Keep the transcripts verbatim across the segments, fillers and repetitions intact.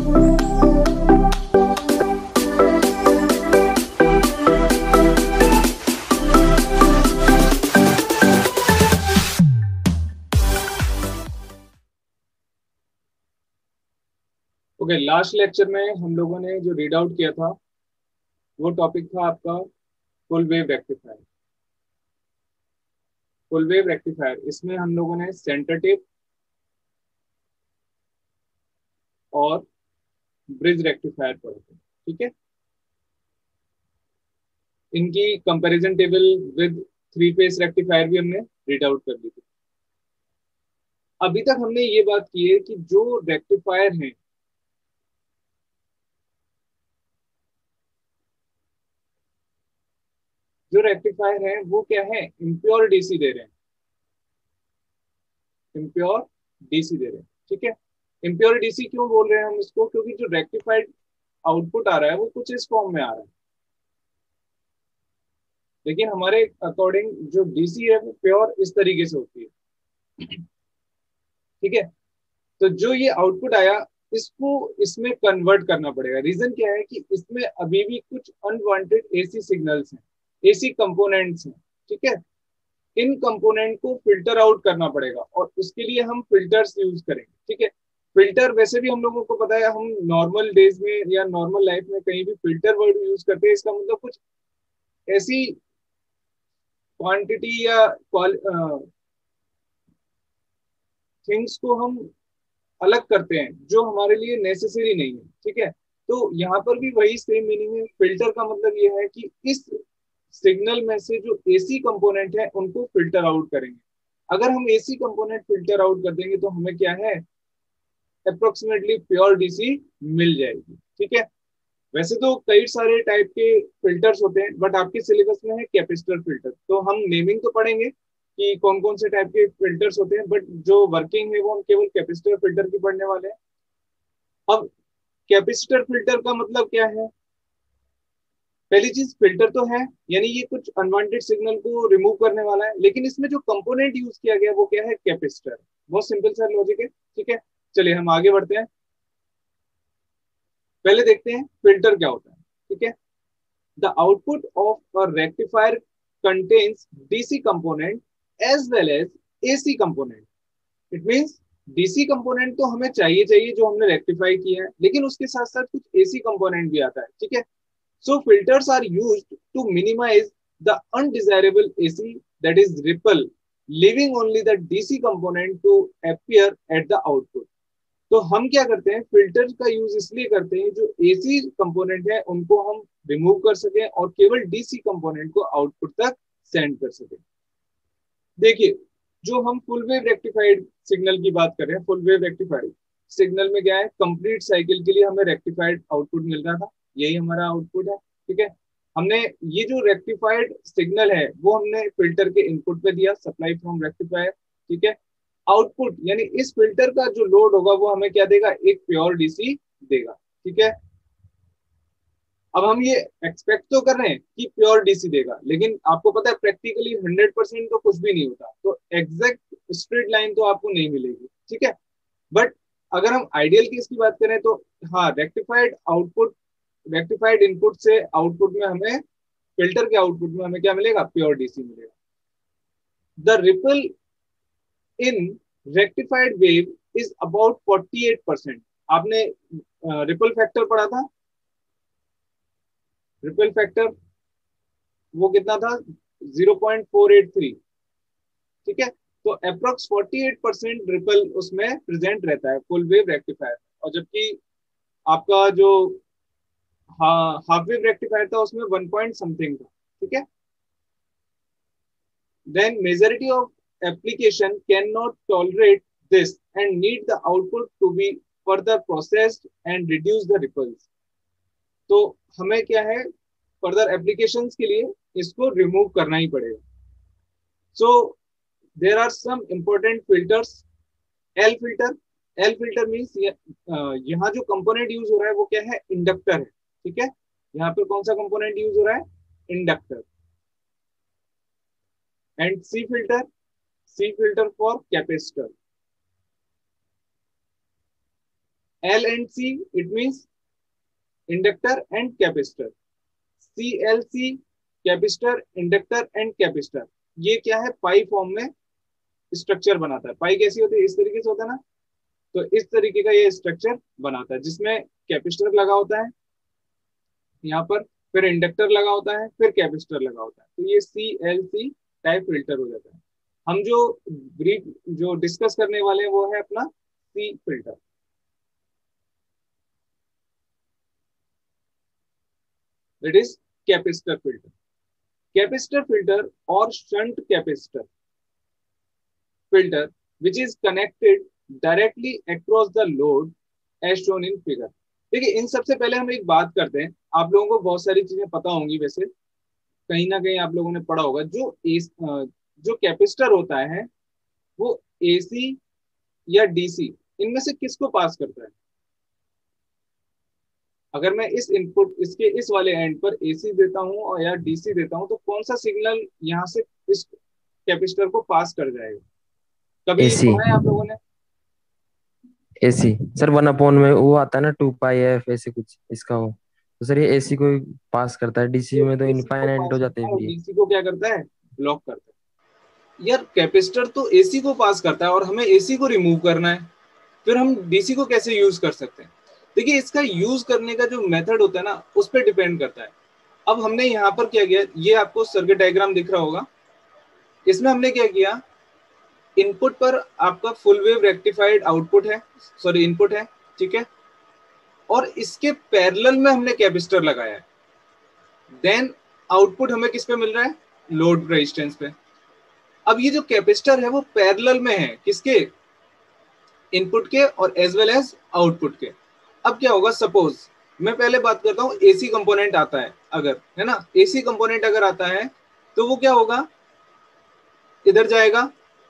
Okay, last lecture में हम लोगों ने जो रीड आउट किया था वो टॉपिक था आपका full wave rectifier. Full wave rectifier, इसमें हम लोगों ने सेंटर टेप और ब्रिज रेक्टिफायर पढ़े थे। ठीक है, इनकी comparison table with three phase rectifier भी हमने रीड आउट कर ली थी। अभी तक हमने ये बात की है कि जो रेक्टिफायर हैं जो रेक्टिफायर हैं वो क्या है, इम्प्योर डीसी दे रहे हैं। इम्प्योर डीसी दे रहे हैं। ठीक है, इम्प्योर डीसी क्यों बोल रहे हैं हम इसको, क्योंकि जो रेक्टिफाइड आउटपुट आ रहा है वो कुछ इस फॉर्म में आ रहा है, लेकिन हमारे अकॉर्डिंग जो डीसी है वो प्योर इस तरीके से होती है। ठीक है, तो जो ये आउटपुट आया इसको इसमें कन्वर्ट करना पड़ेगा। रीजन क्या है कि इसमें अभी भी कुछ अनवांटेड एसी सिग्नल्स हैं, एसी कंपोनेंट्स हैं। ठीक है, इन कंपोनेंट को फिल्टर आउट करना पड़ेगा और उसके लिए हम फिल्टर्स यूज करेंगे। ठीक है, फिल्टर वैसे भी हम लोगों को पता है, हम नॉर्मल डेज में या नॉर्मल लाइफ में कहीं भी फिल्टर वर्ड यूज करते हैं, इसका मतलब कुछ ऐसी क्वांटिटी या थिंग्स को हम अलग करते हैं जो हमारे लिए नेसेसरी नहीं है। ठीक है, तो यहाँ पर भी वही सेम मीनिंग है। फिल्टर का मतलब ये है कि इस सिग्नल में से जो एसी कंपोनेंट है उनको फिल्टर आउट करेंगे। अगर हम एसी कंपोनेंट फिल्टर आउट कर देंगे तो हमें क्या है, अप्रोक्सीमेटली प्योर डीसी मिल जाएगी। ठीक है, वैसे तो कई सारे टाइप के फिल्टर्स होते हैं, बट आपके सिलेबस में है कैपेसिटर फिल्टर, तो हम नेमिंग तो पढ़ेंगे कि कौन कौन से टाइप के फिल्टर्स होते हैं, बट जो वर्किंग है वो हम केवल कैपेसिटर फिल्टर की पढ़ने वाले हैं। अब कैपेसिटर फिल्टर का मतलब क्या है, पहली चीज फिल्टर तो है, यानी ये कुछ अनवांटेड सिग्नल को रिमूव करने वाला है, लेकिन इसमें जो कंपोनेंट यूज किया गया वो क्या है, कैपेसिटर। बहुत सिंपल सा लॉजिक है। ठीक है, चलिए हम आगे बढ़ते हैं। पहले देखते हैं फिल्टर क्या होता है। ठीक है, the output of a rectifier contains D C component as well as A C component. It means D C component तो हमें चाहिए चाहिए जो हमने रेक्टिफाई किया है, लेकिन उसके साथ साथ कुछ A C component भी आता है। ठीक है, so filters are used to minimize the undesirable A C, that is ripple, leaving only the D C component to appear at the output. तो हम क्या करते हैं, फिल्टर का यूज इसलिए करते हैं जो एसी कंपोनेंट है उनको हम रिमूव कर सके और केवल डीसी कंपोनेंट को आउटपुट तक सेंड कर सके। देखिए, जो हम फुल वेव रेक्टिफाइड सिग्नल की बात कर रहे हैं, फुल वेव रेक्टिफाइड सिग्नल में क्या है, कंप्लीट साइकिल के लिए हमें रेक्टिफाइड आउटपुट मिल रहा था, यही हमारा आउटपुट है। ठीक है, हमने ये जो रेक्टिफाइड सिग्नल है वो हमने फिल्टर के इनपुट पे दिया, सप्लाई फ्रॉम रेक्टिफायर। ठीक है, आउटपुट यानी इस फिल्टर का जो लोड होगा वो हमें क्या देगा, एक प्योर डीसी देगा। ठीक है, अब हम ये एक्सपेक्ट तो कर रहे हैं कि प्योर डीसी देगा, लेकिन आपको पता है प्रैक्टिकली हंड्रेड परसेंट तो कुछ भी नहीं होता, तो एग्जैक्ट स्ट्रेट लाइन तो आपको नहीं मिलेगी। ठीक है, बट अगर हम आइडियल केस की बात करें तो हाँ, रेक्टिफाइड आउटपुट, रेक्टिफाइड इनपुट से आउटपुट में हमें, फिल्टर के आउटपुट में हमें क्या मिलेगा, प्योर डीसी मिलेगा। The ripple in rectified wave is about forty eight percent. आपने रिपल फैक्टर पढ़ा था, रिपल फैक्टर वो कितना था, zero point four eight three. ठीक है, तो approx forty eight percent ripple उसमें प्रेजेंट रहता है फुल वेव रेक्टिफायर, और जबकि आपका जो हाफ वेव रेक्टिफायर था उसमें वन पॉइंट समथिंग था। ठीक है, then majority of application cannot tolerate this and need the output to be further processed and reduce the ripples. तो हमें क्या है, फर्दर एप्लीकेशंस के लिए इसको रिमूव करना ही पड़ेगा। So there are some important filters. L filter, L filter means यहाँ जो कंपोनेंट यूज हो रहा है वो क्या है, इंडक्टर है। ठीक है, यहाँ पर कौन सा कंपोनेंट यूज हो रहा है, inductor. And C filter, C filter for capacitor, L and C, it means inductor and capacitor. C L C, capacitor, inductor and capacitor, ये क्या है, पाई फॉर्म में स्ट्रक्चर बनाता है। पाई कैसी होती है, इस तरीके से होता है ना, तो इस तरीके का ये स्ट्रक्चर बनाता है जिसमें कैपेसिटर लगा होता है यहाँ पर, फिर इंडक्टर लगा होता है, फिर कैपेसिटर लगा होता है, तो ये C L C type filter हो जाता है। हम जो ब्रीफ जो डिस्कस करने वाले हैं वो है अपना C filter. That is capacitor filter. Capacitor filter और shunt capacitor filter which is connected directly across the load as shown in figure। देखिए इन सबसे पहले हम एक बात करते हैं, आप लोगों को बहुत सारी चीजें पता होंगी, वैसे कहीं ना कहीं आप लोगों ने पढ़ा होगा, जो एस, जो कैपेसिटर होता है वो एसी या डीसी इनमें से किसको पास करता है। अगर मैं इस इनपुट इसके इस वाले एंड पर एसी देता हूं और या डीसी देता हूं तो कौन सा सिग्नल यहाँ से इस कैपेसिटर को पास कर जाएगा, कभी एसी। पढ़ा है आप लोगों ने। एसी सर, वन अपॉन में वो आता है ना, टू पाई एफ ऐसे कुछ इसका हो, तो सर ये एसी को पास करता है, डीसी तो में तो एसी को इनफाइनाइट पास हो जाते करता हैं है और फिर ये। डीसी को क्या करता है, ब्लॉक करता है। यार कैपेसिटर तो एसी को पास करता है और हमें एसी को रिमूव करना है, फिर हम डीसी को कैसे यूज कर सकते हैं। देखिए इसका यूज करने का जो मेथड होता है ना उस पर डिपेंड करता है। अब हमने यहाँ पर क्या किया, ये आपको सर्किट डायग्राम दिख रहा होगा, इसमें हमने क्या किया, इनपुट पर आपका फुल वेव रेक्टिफाइड आउटपुट है, सॉरी इनपुट है, ठीक है, और इसके पैरेलल में हमने कैपेसिटर लगाया है। देन आउटपुट हमें किस पे मिल रहा है, लोड रेजिस्टेंस पे। अब ये जो कैपेसिटर है वो पैरेलल में है किसके, इनपुट के और एज वेल एज आउटपुट के। अब क्या होगा, सपोज मैं पहले बात करता हूँ, एसी कंपोनेंट आता है अगर, है ना, एसी कंपोनेंट अगर आता है तो वो क्या होगा, इधर जाएगा।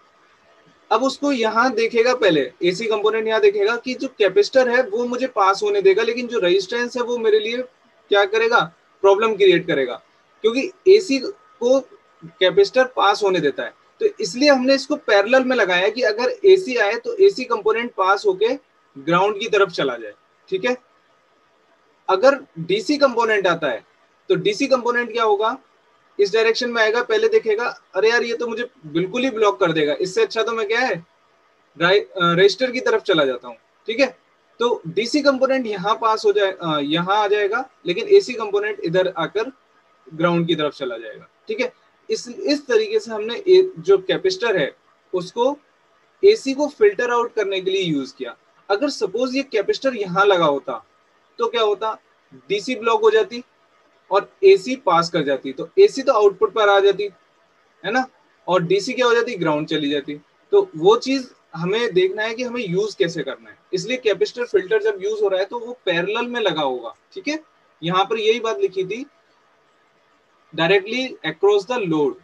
अब उसको यहाँ देखेगा, पहले एसी कंपोनेंट यहाँ देखेगा कि जो कैपेसिटर है वो मुझे पास होने देगा, लेकिन जो रेजिस्टेंस है वो मेरे लिए क्या करेगा, प्रॉब्लम क्रिएट करेगा, क्योंकि एसी को कैपेसिटर पास होने देता है। तो इसलिए हमने इसको पैरेलल में लगाया कि अगर एसी आए तो एसी कंपोनेंट पास होके ग्राउंड की तरफ चला जाए, ठीक है। अगर डीसी कंपोनेंट आता है तो डीसी कंपोनेंट क्या होगा, इस डायरेक्शन में आएगा, पहले देखेगा अरे यार ये तो मुझे बिल्कुल ही ब्लॉक कर देगा, इससे अच्छा तो मैं क्या है रजिस्टर की तरफ चला जाता हूँ, ठीक है। तो डीसी कंपोनेंट यहाँ पास हो जाए, यहाँ आ जाएगा, लेकिन एसी कंपोनेंट इधर आकर ग्राउंड की तरफ चला जाएगा, ठीक है। इस इस तरीके से हमने ए, जो कैपेसिटर है उसको एसी को फिल्टर आउट करने के लिए यूज किया। अगर सपोज ये कैपेसिटर यहाँ लगा होता तो क्या होता, डीसी ब्लॉक हो जाती और एसी पास कर जाती, तो एसी तो आउटपुट पर आ जाती है ना, और डीसी क्या हो जाती, ग्राउंड चली जाती। तो वो चीज हमें देखना है कि हमें यूज कैसे करना है, इसलिए कैपेसिटर फिल्टर जब यूज हो रहा है तो वो पैरेलल में लगा होगा, ठीक है। यहाँ पर यही बात लिखी थी, directly across the load.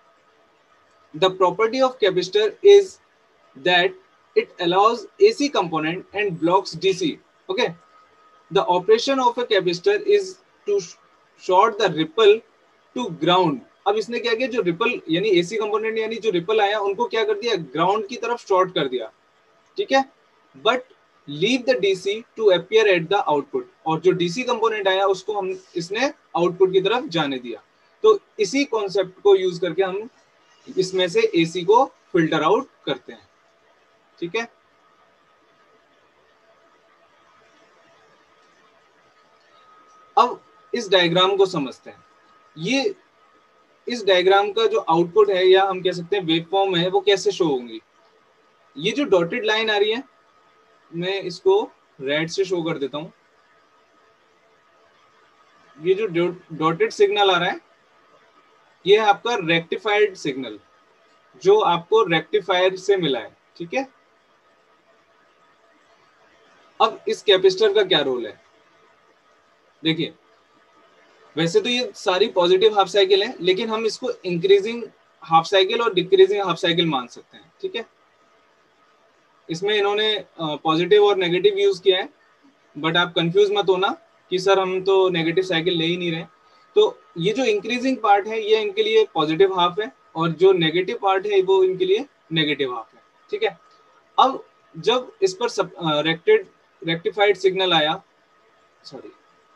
The property of capacitor is that it allows A C component and blocks D C. Okay. The operation of a capacitor is to short the ripple to ground. अब इसने क्या किया, जो ripple यानी AC component यानी जो ripple आया उनको क्या कर दिया, ग्राउंड की तरफ शॉर्ट कर दिया, ठीक है। But leave the DC to appear at the output, और जो डीसी कंपोनेंट आया उसको हम इसने आउटपुट की तरफ जाने दिया। तो इसी कॉन्सेप्ट को यूज करके हम इसमें से एसी को फिल्टर आउट करते हैं, ठीक है। अब इस डायग्राम को समझते हैं। ये इस डायग्राम का जो आउटपुट है या हम कह सकते हैं वेवफॉर्म है वो कैसे शो होंगी। ये जो डॉटेड लाइन आ रही है मैं इसको रेड से शो कर देता हूं। ये जो डॉटेड सिग्नल आ रहा है ये है आपका रेक्टिफाइड सिग्नल जो आपको रेक्टिफायर से मिला है, ठीक है। अब इस कैपेसिटर का क्या रोल है, देखिए वैसे तो ये सारी पॉजिटिव हाफ साइकिल है, लेकिन हम इसको इंक्रीजिंग हाफ साइकिल और डिक्रीजिंग हाफ साइकिल मान सकते हैं, ठीक है। इसमें इन्होंने पॉजिटिव और नेगेटिव यूज किया है, बट आप कंफ्यूज मत होना कि सर हम तो नेगेटिव साइकिल ले ही नहीं रहे। तो ये जो इंक्रीजिंग पार्ट है ये इनके लिए पॉजिटिव हाफ है और जो नेगेटिव पार्ट है वो इनके लिए नेगेटिव हाफ है, ठीक है। अब जब इस पर रेक्टेड रेक्टिफाइड सिग्नल आया, सॉरी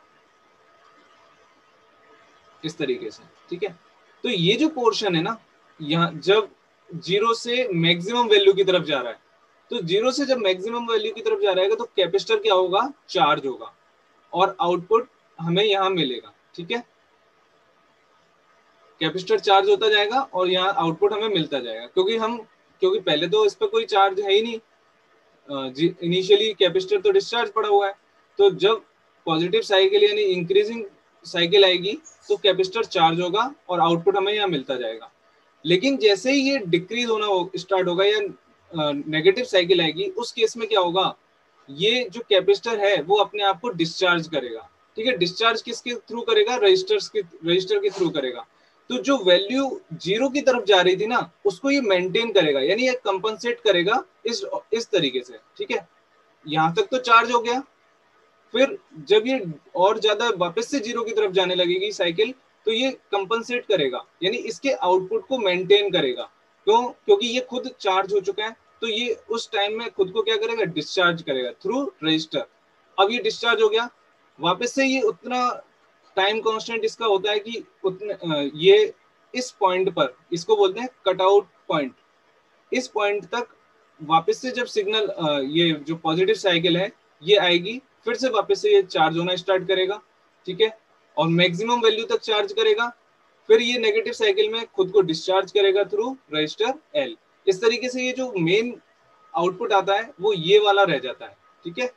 इस तरीके से, ठीक है। तो ये जो पोर्शन है ना, यहाँ जब जीरो से मैक्सिमम वैल्यू की तरफ जा रहा है, तो जीरो से जब मैक्सिमम वैल्यू की तरफ जा रहेगा तो कैपेसिटर क्या होगा, चार्ज होगा और आउटपुट हमें यहाँ मिलेगा, ठीक है। कैपेसिटर चार्ज होता जाएगा और यहाँ आउटपुट हमें मिलता जाएगा, क्योंकि हम क्योंकि पहले तो इस पर कोई चार्ज है ही नहीं, इनिशियली कैपेसिटर तो डिस्चार्ज पड़ा हुआ है। तो जब पॉजिटिव साइकिल यानी इंक्रीजिंग साइकिल आएगी तो कैपेसिटर चार्ज होगा और आउटपुट हमें यहाँ मिलता जाएगा। लेकिन जैसे ही ये डिक्रीज होना हो, स्टार्ट होगा या नेगेटिव साइकिल आएगी, उस केस में क्या होगा, ये जो कैपेसिटर है वो अपने आप को डिस्चार्ज करेगा, ठीक है। डिस्चार्ज किसके थ्रू करेगा, रजिस्टर्स के रजिस्टर के थ्रू करेगा। तो जो वैल्यू जीरो की तरफ जा रही थी ना, उसको ये मेंटेन करेगा, यानी ये कंपनसेट करेगा इस इस तरीके से, ठीक है। यहां तक तो चार्ज हो गया, फिर जब ये और ज्यादा वापस से जीरो की तरफ जाने लगेगी साइकिल, तो ये कंपनसेट करेगा, यानी इसके आउटपुट को मेंटेन करेगा। क्यों, क्योंकि ये खुद चार्ज हो चुका है, तो ये उस टाइम में खुद को क्या करेगा, डिस्चार्ज करेगा थ्रू रजिस्टर। अब ये डिस्चार्ज हो गया, वापस से ये उतना टाइम कांस्टेंट इसका होता है कि उतने ये इस पॉइंट पर, इसको बोलते हैं कटआउट पॉइंट, इस पॉइंट तक वापस से जब सिग्नल ये जो पॉजिटिव साइकिल है ये आएगी, फिर से वापस से ये चार्ज होना स्टार्ट करेगा, ठीक है, और मैक्सिमम वैल्यू तक चार्ज करेगा, फिर ये नेगेटिव साइकिल में खुद को डिस्चार्ज करेगा थ्रू रजिस्टर एल। इस तरीके से ये जो मेन आउटपुट आता है वो ये वाला रह जाता है, ठीक है,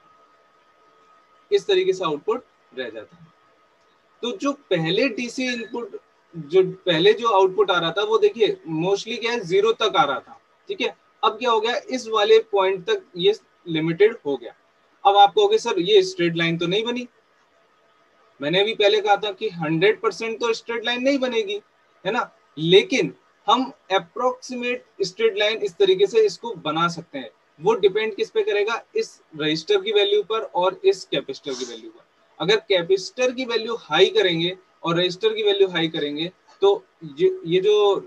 इस तरीके से आउटपुट रह जाता है। तो जो पहले डीसी इनपुट, जो पहले जो आउटपुट आ रहा था वो देखिए मोस्टली क्या है, जीरो तक आ रहा था, ठीक है। अब क्या हो गया, इस वाले पॉइंट तक ये लिमिटेड हो गया। अब आप कहोगे सर ये स्ट्रेट लाइन तो नहीं बनी, मैंने भी पहले कहा था कि हंड्रेड परसेंट तो स्ट्रेट लाइन नहीं बनेगी, है ना, लेकिन हम अप्रोक्सीमेट स्ट्रेट लाइन इस तरीके से इसको बना सकते हैं। वो डिपेंड किस पे करेगा, इस रजिस्टर की वैल्यू पर और इस कैपेसिटर की वैल्यू पर। अगर कैपेसिटर की वैल्यू हाई करेंगे और रजिस्टर की वैल्यू हाई करेंगे तो ये, ये जो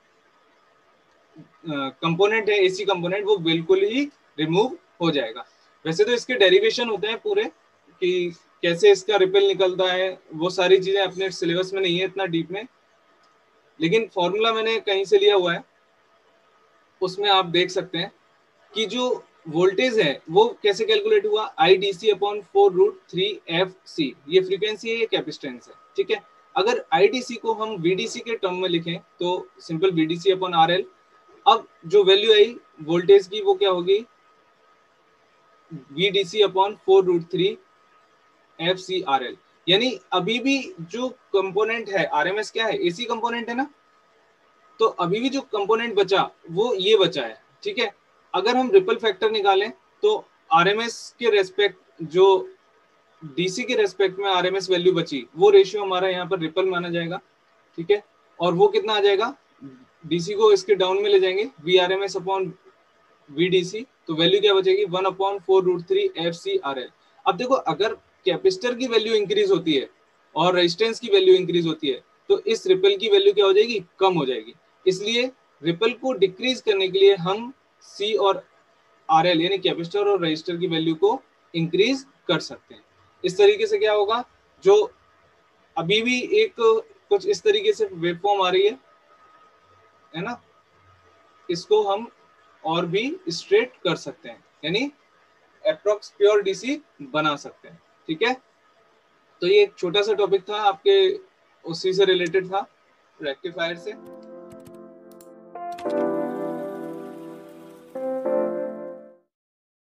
कंपोनेंट है, एसी कंपोनेंट, वो बिल्कुल ही रिमूव हो जाएगा। वैसे तो इसके डेरिवेशन होते हैं पूरे कि कैसे इसका रिपल निकलता है, वो सारी चीजें अपने सिलेबस में नहीं है इतना डीप में, लेकिन फॉर्मूला मैंने कहीं से लिया हुआ है, उसमें आप देख सकते हैं कि जो वोल्टेज है वो कैसे कैलकुलेट हुआ, I D C upon four root three F C, ये फ्रीक्वेंसी है, ये कैपेसिटेंस है, ठीक है। अगर आई डी सी को हम वी डी सी के टर्म में लिखें तो simple V D C upon R L. अब जो वैल्यू आई वोल्टेज की वो क्या होगी, V D C upon four root three F C R L. यानी अभी भी जो कंपोनेंट है आरएमएस क्या है, एसी कंपोनेंट है ना, तो अभी भी जो कंपोनेंट बचा वो ये बचा है, ठीक है। अगर हम रिपल फैक्टर निकालें तो आरएमएस के रेस्पेक्ट, जो डीसी के रेस्पेक्ट में आरएमएस वैल्यू बची, वो रेशियो हमारा यहाँ पर रिपल माना जाएगा, ठीक है। और वो कितना आ जाएगा, डीसी को इसके डाउन में ले जाएंगे, V R M S upon V D C, तो वैल्यू क्या बचेगी, one upon four root three F C R L. अब देखो अगर कैपेसिटर की वैल्यू इंक्रीज होती है और रेजिस्टेंस की वैल्यू इंक्रीज होती है तो इस रिपल की वैल्यू क्या हो जाएगी, कम हो जाएगी। इसलिए रिपल को डिक्रीज करने के लिए हम सी और आर एल यानी कैपेसिटर और रजिस्टर की वैल्यू को इंक्रीज कर सकते हैं। इस तरीके से क्या होगा, जो अभी भी एक कुछ इस तरीके से वेवफॉर्म आ रही है है ना, इसको हम और भी स्ट्रेट कर सकते हैं, यानी अप्रॉक्स प्योर डीसी बना सकते हैं, ठीक है। तो ये एक छोटा सा टॉपिक था आपके, उसी से रिलेटेड था, रेक्टिफायर से।